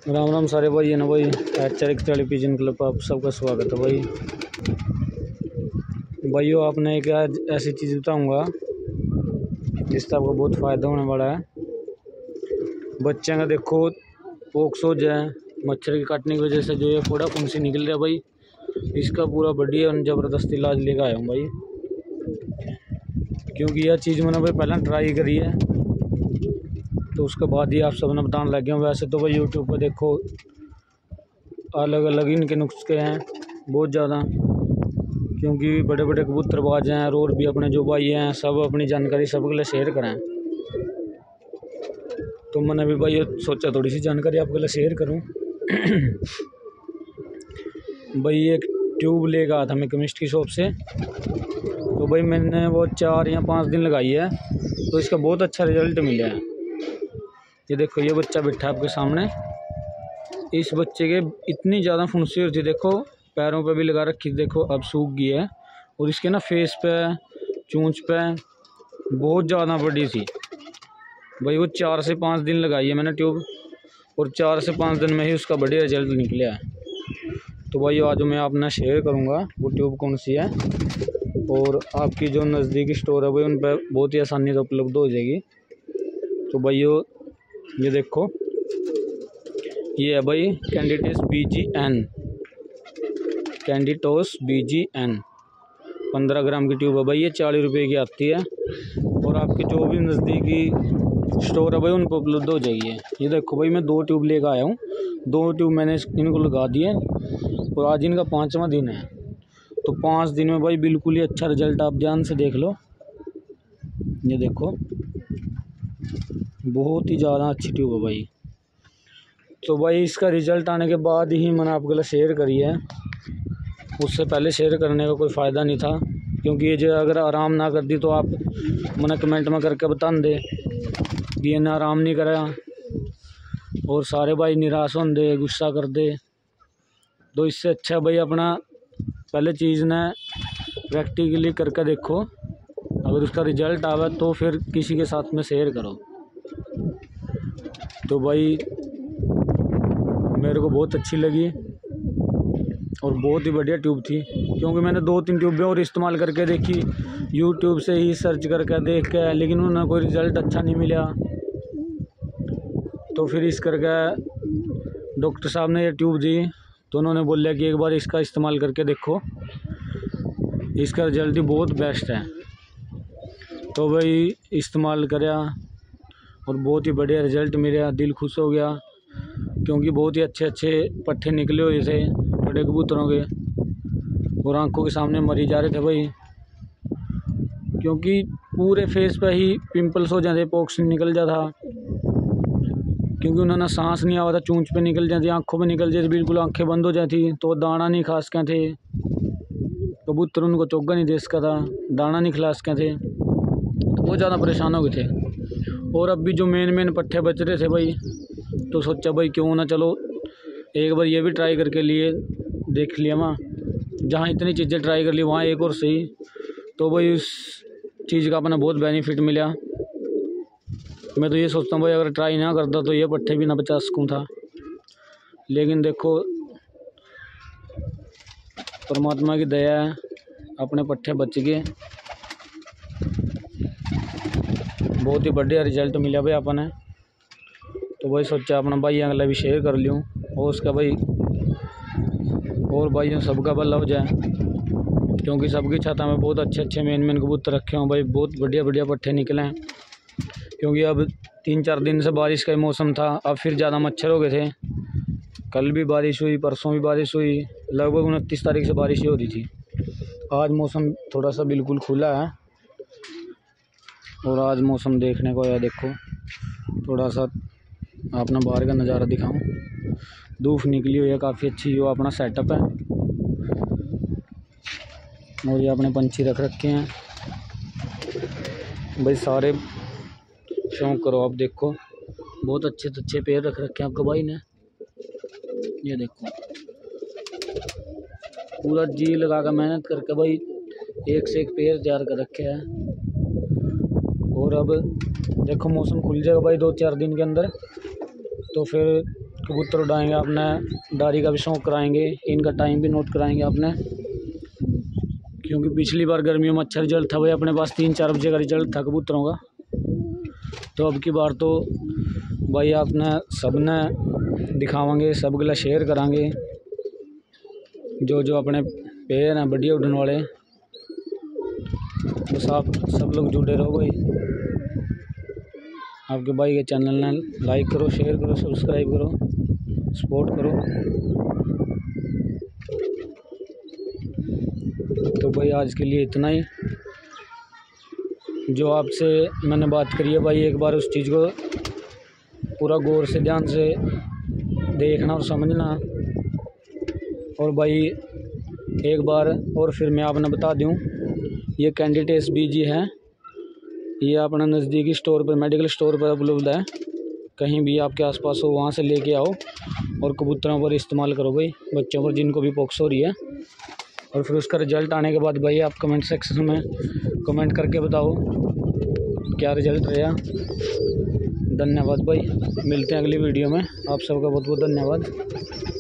राम राम सारे भाई है ना भाई। HR41 पिजन क्लब आप सबका स्वागत है भाई। भाइयों आपने एक आज ऐसी चीज़ बताऊंगा जिससे आपको बहुत फ़ायदा होने वाला है। बच्चे का देखो पोक्स हो जाए मच्छर के काटने की वजह से जो ये फोड़ा फुंसी निकल रहा है भाई, इसका पूरा बढ़िया और ज़बरदस्त इलाज लेकर आया हूँ भाई। क्योंकि यह चीज़ मैंने भाई पहले ट्राई करी है तो उसके बाद ही आप सबने बताने लगे हूँ। वैसे तो भाई यूट्यूब पर देखो अलग अलग इनके नुस्खे हैं बहुत ज़्यादा, क्योंकि बड़े बड़े कबूतरबाज हैं और भी अपने जो भाई हैं सब अपनी जानकारी सबके लिए शेयर करें। तो मैंने भी भाई सोचा थोड़ी सी जानकारी आपके लिए शेयर करूं। भाई एक ट्यूब लेकर आया था मैं केमिस्ट की शॉप से, तो भाई मैंने वो 4 या 5 दिन लगाई है तो इसका बहुत अच्छा रिजल्ट मिला है। ये देखो ये बच्चा बैठा है आपके सामने। इस बच्चे के इतनी ज़्यादा फुंसी होती देखो, पैरों पे भी लगा रखी देखो अब सूख गई है, और इसके ना फेस पे चूंच पे बहुत ज़्यादा बड़ी थी भाई। वो 4 से 5 दिन लगाई है मैंने ट्यूब, और 4 से 5 दिन में ही उसका बढ़िया रिजल्ट निकला है। तो भाई आज मैं आपने शेयर करूँगा वो ट्यूब कौन सी है, और आपकी जो नज़दीकी स्टोर है भाई उन पर बहुत ही आसानी से उपलब्ध हो जाएगी। तो भाइयों ये देखो ये है भाई कैंडिटोस BGN 15 ग्राम की ट्यूब है भाई। ये 40 रुपये की आती है, और आपके जो भी नज़दीकी स्टोर है भाई उन पर उपलब्ध हो जाएगी। ये देखो भाई मैं 2 ट्यूब लेकर आया हूँ, 2 ट्यूब मैंने इनको लगा दिए, और आज इनका 5वां दिन है। तो 5 दिन में भाई बिल्कुल ही अच्छा रिजल्ट आप ध्यान से देख लो। ये देखो बहुत ही ज़्यादा अच्छी ट्यूब है भाई। तो भाई इसका रिज़ल्ट आने के बाद ही मैंने आपके लिए शेयर करी है, उससे पहले शेयर करने का कोई फ़ायदा नहीं था। क्योंकि ये जो अगर आराम ना कर दी तो आप मैंने कमेंट में करके बता दे कि ये आराम नहीं करा, और सारे भाई निराश हों दे गुस्सा कर दे। तो इससे अच्छा भाई अपना पहले चीज़ ने प्रैक्टिकली करके देखो, अगर उसका रिज़ल्ट आवे तो फिर किसी के साथ में शेयर करो। तो भाई मेरे को बहुत अच्छी लगी और बहुत ही बढ़िया ट्यूब थी, क्योंकि मैंने 2-3 ट्यूबें और इस्तेमाल करके देखी यूट्यूब से ही सर्च करके देख के, लेकिन उन्हें कोई रिज़ल्ट अच्छा नहीं मिला। तो फिर इस करके डॉक्टर साहब ने ये ट्यूब दी, तो उन्होंने बोला कि एक बार इसका इस्तेमाल करके देखो, इसका रिज़ल्ट ही बहुत बेस्ट है। तो भाई इस्तेमाल करा और बहुत ही बढ़िया रिज़ल्ट मिला, दिल खुश हो गया, क्योंकि बहुत ही अच्छे अच्छे पट्ठे निकले हुए थे बड़े कबूतरों के, और आंखों के सामने मरी जा रहे थे भाई। क्योंकि पूरे फेस पे ही पिंपल्स हो जाते, पोक्स निकल जाता, क्योंकि उन्होंने सांस नहीं आवा था, चूंच पे निकल जाती, आंखों पे निकल जाती, बिल्कुल आंखें बंद हो जाती, तो दाना नहीं खा सके थे कबूतर, उनको चोगा नहीं दे सका था, दाना नहीं खिला सके थे, तो बहुत ज़्यादा परेशान हो गए थे। और अब भी जो मेन पट्ठे बच रहे थे भाई, तो सोचा भाई क्यों ना चलो एक बार ये भी ट्राई करके लिए देख लिया। वहाँ जहाँ इतनी चीज़ें ट्राई कर ली वहाँ एक और सही। तो भाई उस चीज़ का अपना बहुत बेनिफिट मिला। मैं तो ये सोचता हूँ भाई अगर ट्राई ना करता तो ये पट्ठे भी ना बचा सकूँ था, लेकिन देखो परमात्मा की दया है, अपने पट्ठे बच गए। बहुत ही बढ़िया रिजल्ट मिला भाई अपने। तो भाई सोचा अपना भाई अगला भी शेयर कर लूँ, और उसका भाई और भाइयों सबका भला हो जाए, क्योंकि सबकी छाता में बहुत अच्छे अच्छे मेन कबूतर रखे हों भाई, बहुत बढ़िया बढ़िया पट्ठे निकले हैं। क्योंकि अब 3-4 दिन से बारिश का मौसम था, अब फिर ज़्यादा मच्छर हो गए थे। कल भी बारिश हुई, परसों भी बारिश हुई, लगभग 29 तारीख से बारिश ही हो रही थी। आज मौसम थोड़ा सा बिल्कुल खुला है, और आज मौसम देखने को आया, देखो थोड़ा सा अपना बाहर का नज़ारा दिखाऊं, धूप निकली हुई है काफ़ी अच्छी। जो अपना सेटअप है, और ये अपने पंछी रख रखे हैं भाई सारे, शौक करो आप देखो, बहुत अच्छे अच्छे पेड़ रख रखे हैं आपके भाई ने। ये देखो पूरा जी लगा कर मेहनत करके भाई एक से एक पेड़ तैयार कर रखे हैं। और अब देखो मौसम खुल जाएगा भाई 2-4 दिन के अंदर, तो फिर कबूतर उड़ाएंगे, आपने डारी का भी शौक कराएंगे, इनका टाइम भी नोट कराएंगे आपने, क्योंकि पिछली बार गर्मियों में अच्छा रिजल्ट था भाई अपने पास, 3-4 बजे का रिजल्ट था कबूतरों का। तो अब की बार तो भाई आपने सबने दिखावांगे, सब गला शेयर करांगे, जो जो अपने पेड़ हैं बढ़िया उड़ने वाले, बस आप सब लोग जुड़े रहो भाई। आपके भाई के चैनल ने लाइक करो, शेयर करो, सब्सक्राइब करो, सपोर्ट करो। तो भाई आज के लिए इतना ही। जो आपसे मैंने बात करी है भाई, एक बार उस चीज़ को पूरा गौर से ध्यान से देखना और समझना। और भाई एक बार और फिर मैं आपने बता दूं, ये कैंडिड SBG है, ये अपना नज़दीकी स्टोर पर, मेडिकल स्टोर पर उपलब्ध है। कहीं भी आपके आसपास हो वहाँ से लेके आओ और कबूतरों पर इस्तेमाल करो भाई, बच्चों पर जिनको भी पॉक्स हो रही है। और फिर उसका रिज़ल्ट आने के बाद भाई आप कमेंट सेक्शन में कमेंट करके बताओ क्या रिज़ल्ट रहा। धन्यवाद भाई, मिलते हैं अगली वीडियो में। आप सबका बहुत बहुत धन्यवाद।